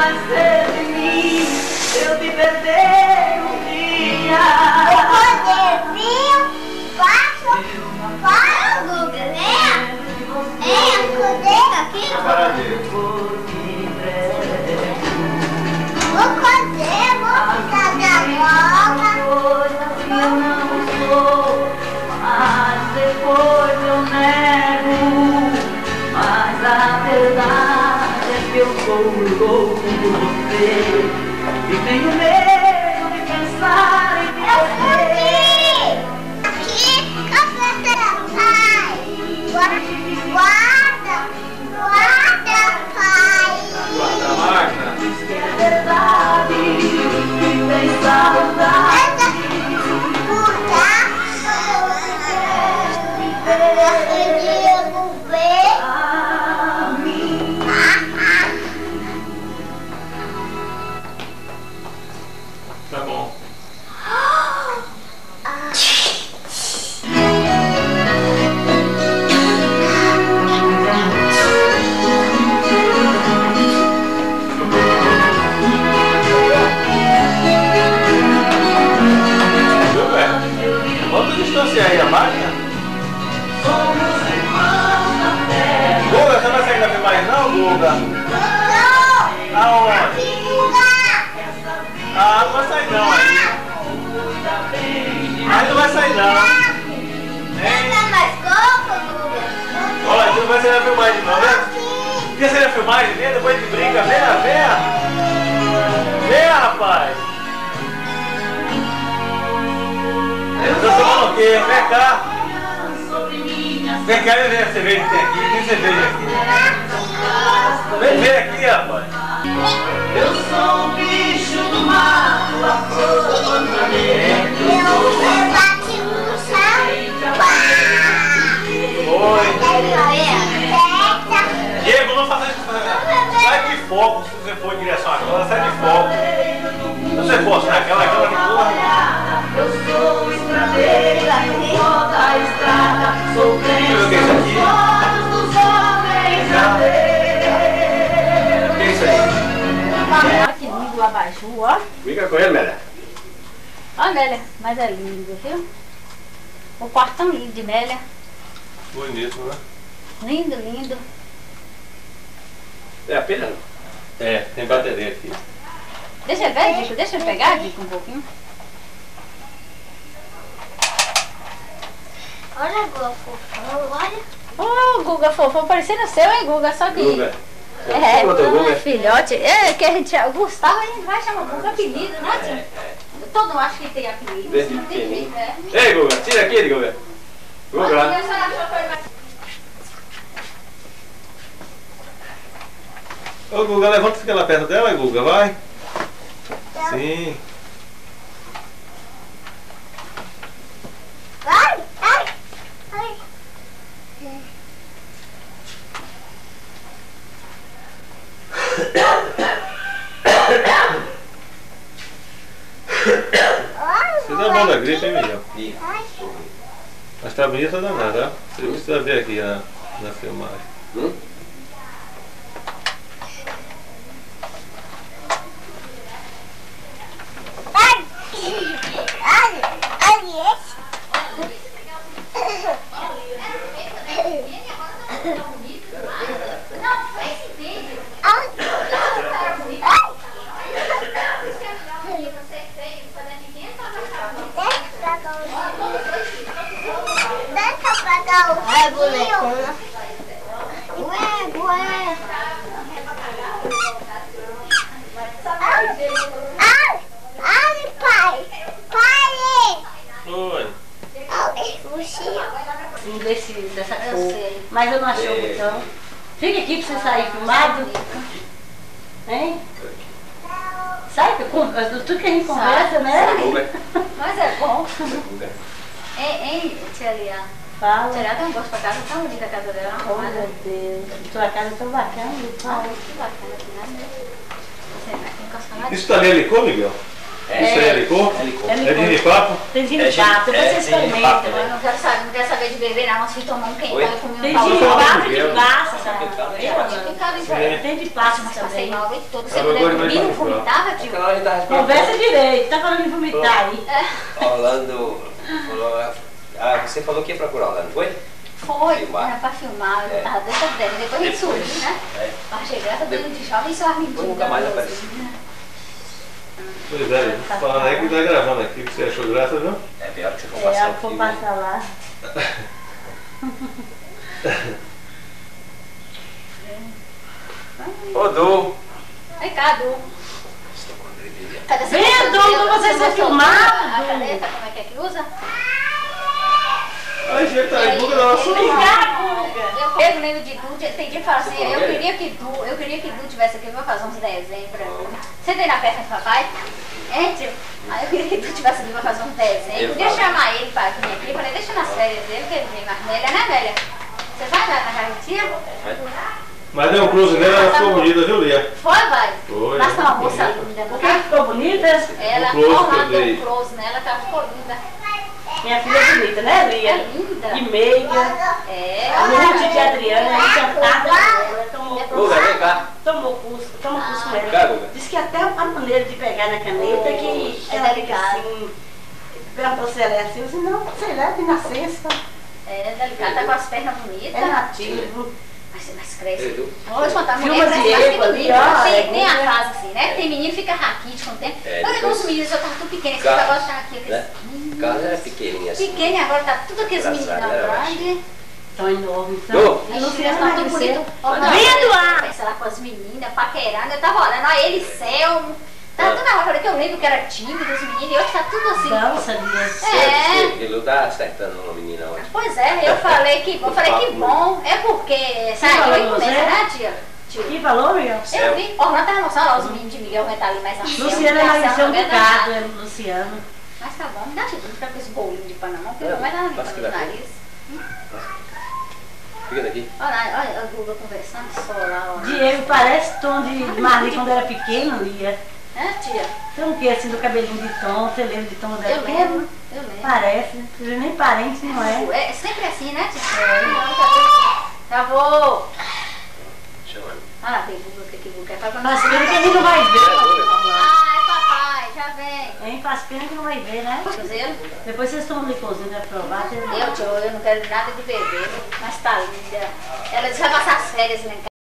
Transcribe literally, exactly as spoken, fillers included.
esquecer de mim, eu te perder um dia. O poderzinho, faço, fala, Guga, venha. Venha, codeira aqui. Vou cozer, vou ficar da boca. Eu não sou, mas depois eu nego. Mas a verdade é que eu sou louco por você. E tenho medo de pensar em me perder. Aqui, café da pai. Guarda, guarda, pai. Guarda a máquina. Diz que é verdade, que tem saudade. Tá bom. Viu, velho? Quanto distância aí a máquina? Guga, você não vai sair da filmagem não, Guga? Não! Aonde? Ah, não vai sair não aí. Aí não vai sair não. Hein? Não mais coco, Guga? Olha, você não vai sair da filmagem não, né? Quer sair da filmagem? Vem, depois a gente brinca. Venha, venha. Venha, rapaz. Eu tô tomando o quê? Vem cá. Vem cá e vê a cerveja que tem aqui. Tem cerveja aqui. Vem ver aqui, rapaz. Eu sou um bicho do mato, a flor do planeta. Eu bati no chão. Oi. Diego, não faça isso. Sai de foco se você for em direção àquela. Sai de foco. Se você fosse naquela, aquela que porra. Eu sou estradeira, roda a estrada, sou crença nos olhos dos homens a ver. O que é isso aí? Olha que lindo o abajur, ó. Fica com ele, Mélia. Olha, Mélia, mas é lindo, viu? O quarto tão lindo de Mélia. Bonito, né? Lindo, lindo. É a pilha, não? É, tem bateria aqui. Deixa eu ver, Dico, deixa eu pegar, Dico, um pouquinho. Olha, Guga, fofão, olha. Ô, Guga fofo, parecendo o seu, hein, Guga? Só que... Guga. É, Outro Guga. é filhote. É, que a gente... O Gustavo, a gente vai chamar Guga apelido, né, tio? Todo mundo acha que tem apelido. Desde Não tem pequenininho. jeito, é. Ei, Guga, tira aqui, Guga. Olha, Guga. a senhora achou que foi mais... Ô, Guga, levanta e fica lá perto dela, Guga, vai. Sim. Ai, ai, ai. Você dá mal da gripe, hein, Miguel? Ai, Mas tá bonita danada, ó. Você precisa ver aqui na, na filmagem. Hum? ai, ai, ai, esse. Ai, deixa pra cá o Ai, fio. boneca. Ué, ué. Ai, ai, pai. Pai. Oi. Ai, você. Um desse, dessa cor. Mas eu não achei o botão. Fica aqui pra você sair filmado. Hein? Sai, com, tudo que a gente conversa, né? Guga. Mas é bom. Guga. Hein, hein, tia Lia? Fala. Tia Lia tem um gosto pra casa tão bonita a casa dela. Oh, meu Deus. Tua casa é tão bacana. Ah, que bacana aqui, né? Você vai encostar lá. Isso também é licor, Miguel? É. Isso aí é licor? É licor. É de ginipapo? Tem É ginipapo, depois é, vocês tem ginipapo, experimentam. né? Eu não quero saber, não quero saber de beber, não. Se tomar um quentão, Oi? eu comi um Tem pau. ginipapo Tem de de plástico, sabe? Tem Tem de plástico É. também. Tem de plástico também. aí, Mauro, todo. Você Eu não gosto mais dormir, não de falar. vomitava, tio? Aquela hora a gente tava Conversa direito, tá falando de vomitar aí. Orlando falou, ah, você falou que ia procurar Orlando, foi? Foi, Filmar. era pra filmar, eu É. tava dentro dela, depois a gente subiu, né? É. Mas cheguei, essa dentro de jovem, só as mentiras. Nunca mais apareceu. Pois é, falando aí que tá gravando aqui, que você achou graça, viu? É pior que você for É, passar eu o vou filme. passar lá. Ô, Du. Vem cá, Du. Cadê essa Vem, moça Du, dele? pra você ser mostrou filmado, A Du. caneta, como é que é que usa? Ai, gente, tá E aí, buga nossa. ele- Vem cá, Guga. Eu, eu lembro de Du, tem dia que fala assim, Você eu falou queria que Du, eu queria que Du tivesse aqui pra fazer uns desenhos pra mim. Você tem na perna do papai? É, tio? Aí eu queria que Du tivesse aqui pra fazer uns desenhos. Eu Podia falo. chamar ele pra vir aqui, eu falei, deixa nas férias dele, que ele vem mais velha, né, velha? Você vai lá na casa de tia? Mas deu um close nela, ela ficou bonita, viu, Lia? Foi, vai? Foi, Mas tá uma muito moça bonita. linda, O não que tá? ficou bonita? Ela, O close ó, lá que eu deu dei. um close nela, que ela ficou linda. Minha filha é bonita, né, É Lia? linda. E meiga. É. A minha tia Adriana é encantada com ela. Tomou Guga, vem cá. Tomou curso, tomou curso com Cá, ela. Guga. Diz que até a maneira de pegar na caneta que É ela fica delicado. assim. Perguntou se ela é assim, eu disse, não, sei lá, de nascença. É delicada, tá com as pernas bonitas. É nativo. Mas, mas cresce. Ei, Du. Vou te contar, a Filma mulher cresce mais Diego que ali, menino. ó, Tem, é tem a bonita. fase assim, né? Tem menino que fica raquítico com o tempo. É, eu depois- os meninos, eu tava tudo pequeno, esse Cara, negócio tá aqui. Né? Aqueles... Carlos era pequenininha assim. Pequeno e agora tá tudo aqueles meninos Engraçado, era grandes. Tão enorme. Du. Tão... Eles Luciana estão tudo emagreceu. bonito. Ó, não, Vem, Eduardo! Pensa lá com as meninas, paquerando. Eu tava olhando, ó, ele, Selmo. Tá Ah. tudo na hora que eu lembro que era tímido, os meninos, e hoje tá tudo assim. Não, sabia. É. Ele não tá acertando uma menina hoje. Pois é, eu falei que bom, eu falei que bom. É porque saiu falou e com começa, você? né, tia? Tio. Que falou, Miguel? Eu vi, Orlando tava mostrando lá os meninos de Miguel, vai tá ali mais na frente. Luciana emagreceu um bocado, é, Luciano. Mas tá bom, me dá tudo, fica com esse bolinho de Panamá, porque não vai dar Passa limpa aqui no na nariz. Fica daqui. Olha, olha a Guga conversando só lá, ó. Diego parece tom de Marli quando era pequeno, Lia. É, tia? Tem um que assim do cabelinho de tom, você lembra de tom quando era Eu pequeno? lembro, eu lembro. Parece, né? Você nem parente, não é? É sempre assim, né, tia? É. Não, tá bom. Já vou. Chamando. Ah, tem Guga, que que Guga é pra Faz pena que ele não vai ver. Ai, papai, já vem. Hein? Faz pena que não vai ver, né? Cruzeiro? Depois vocês tomam licorzinho pra provar. vocês- Eu, tio, eu não quero nada de beber, mas tá linda. Ela disse que vai passar as férias lá em casa.